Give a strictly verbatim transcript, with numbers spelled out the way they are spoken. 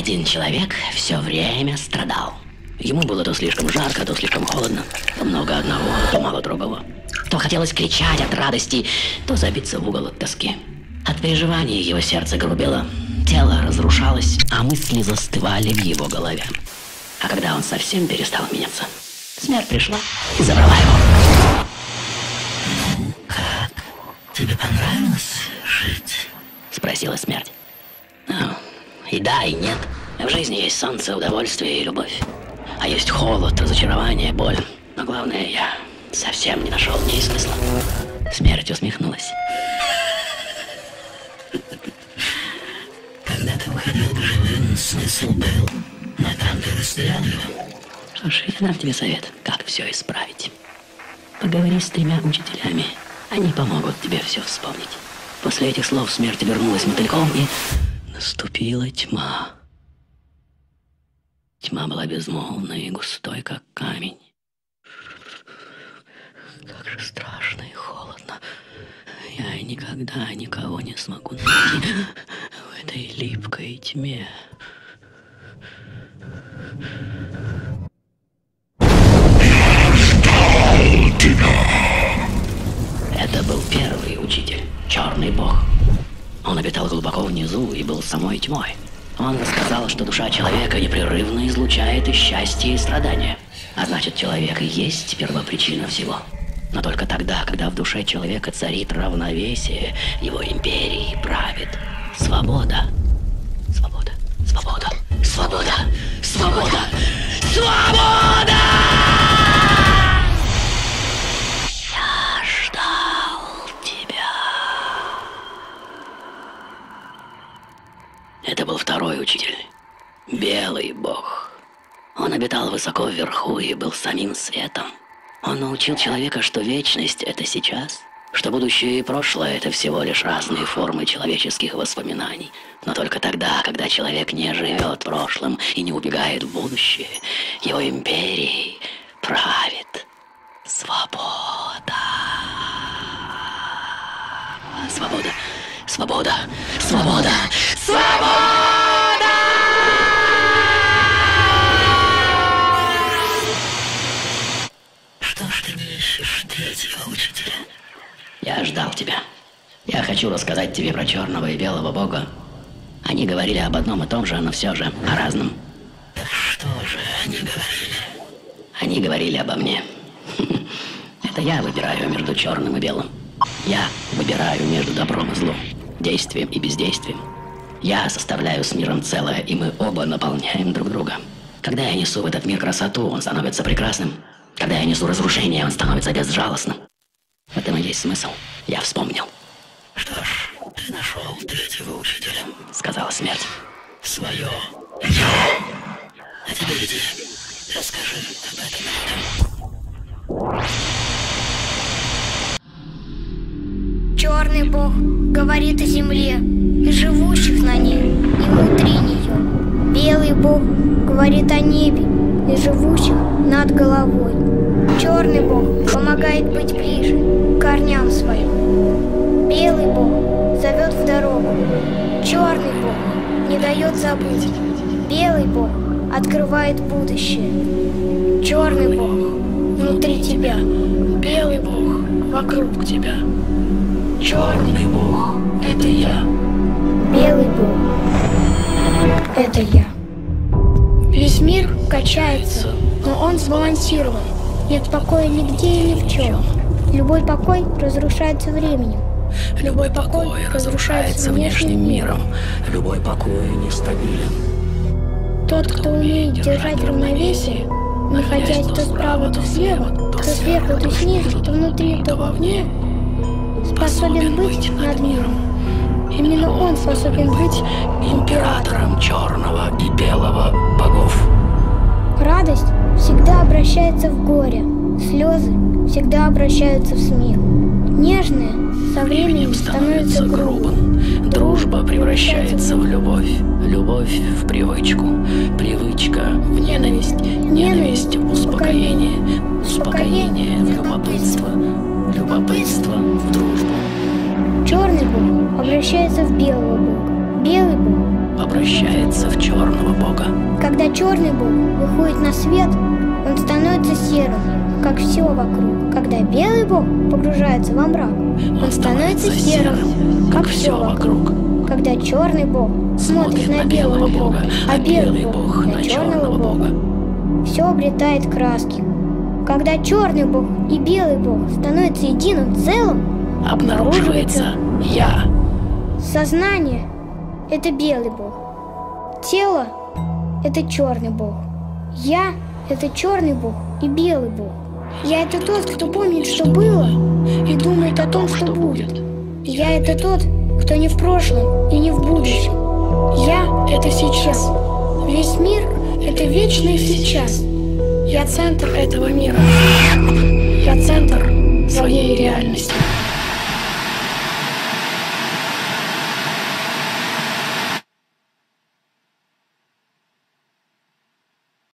Один человек все время страдал. Ему было то слишком жарко, то слишком холодно, то много одного, то мало другого. То хотелось кричать от радости, то забиться в угол от тоски. От переживаний его сердце грубело, тело разрушалось, а мысли застывали в его голове. А когда он совсем перестал меняться, смерть пришла и забрала его. Ну как? Тебе понравилось жить? Спросила смерть. Ну, и да, и нет. В жизни есть солнце, удовольствие и любовь. А есть холод, разочарование, боль. Но главное, я совсем не нашел в ней смысла. Смерть усмехнулась. Когда ты уходил к живым, смысл был, но там ты растерял его. Что ж, я дам тебе совет, как все исправить. Поговори с тремя учителями. Они помогут тебе все вспомнить. После этих слов смерть вернулась мотыльком, и наступила тьма. Тьма была безмолвной и густой, как камень. Как же страшно и холодно. Я никогда никого не смогу найти в этой липкой тьме. Я ждал тебя. Это был первый учитель, черный бог. Он обитал глубоко внизу и был самой тьмой. Он рассказал, что душа человека непрерывно излучает и счастье, и страдания. А значит, человек и есть первопричина всего. Но только тогда, когда в душе человека царит равновесие, его империей правит свобода. Свобода, свобода, свобода, свобода, свобода! Я ждал тебя. Это был второй учитель, белый бог. Он обитал высоко вверху и был самим светом. Он научил человека, что вечность — это сейчас, что будущее и прошлое — это всего лишь разные формы человеческих воспоминаний. Но только тогда, когда человек не живет прошлым и не убегает в будущее, его империей правит свобода. Свобода, свобода, свобода, свобода! Что ж ты не ищешь третьего учителя? Я ждал тебя. Я хочу рассказать тебе про черного и белого бога. Они говорили об одном и том же, но все же о разном. Так что же они говорили? Они говорили обо мне. Это я выбираю между черным и белым. Я выбираю между добром и злом, действием и бездействием. Я составляю с миром целое, и мы оба наполняем друг друга. Когда я несу в этот мир красоту, он становится прекрасным. Когда я несу разрушение, он становится безжалостным. В этом и есть смысл. Я вспомнил. Что ж, ты нашел третьего учителя, Сказала смерть. свое «я». А теперь иди, расскажи об этом людям. Черный бог говорит о земле и живущих на ней, и внутри нее. Белый бог говорит о небе и живущих над головой. Черный бог помогает быть ближе к корням своим. Белый бог зовет в дорогу. Черный бог не дает забыть. Белый бог открывает будущее. Черный бог внутри тебя. Белый бог вокруг тебя. Черный бог — это я. Белый бог — это я. Весь мир качается, но он сбалансирован. Нет покоя нигде и ни в чем. Любой покой разрушается временем. Любой покой разрушается внешним миром. Любой покой нестабилен. Тот, кто умеет держать равновесие, находясь то справа, то слева, то сверху, то снизу, то внутри, то вовне, способен быть над миром. Именно он способен быть Императором черного и белого богов. Радость всегда обращается в горе, слезы всегда обращаются в смех. Нежное со временем становится грубым. Дружба превращается в любовь. Любовь в привычку. Привычка в ненависть. Ненависть в успокоение. Успокоение в любопытство. Любопытство в дружбу. Черный бог обращается в белого бога. Белый бог обращается в черного бога. Когда черный бог выходит на свет, он становится серым, как все вокруг. Когда белый бог погружается во мрак, он становится серым, как все вокруг. Когда черный бог смотрит на белого бога, а белый бог на черного бога, все обретает краски. Когда черный бог и белый бог становятся единым целым, Обнаруживается я. сознание — это белый бог, тело — это черный бог, я — это черный бог и белый бог. Я — это тот, кто помнит, что было, и думает о том, что будет. Я — это тот, кто не в прошлом и не в будущем. Я — это сейчас. Весь мир — это вечное сейчас. Я центр этого мира. Я центр своей реальности.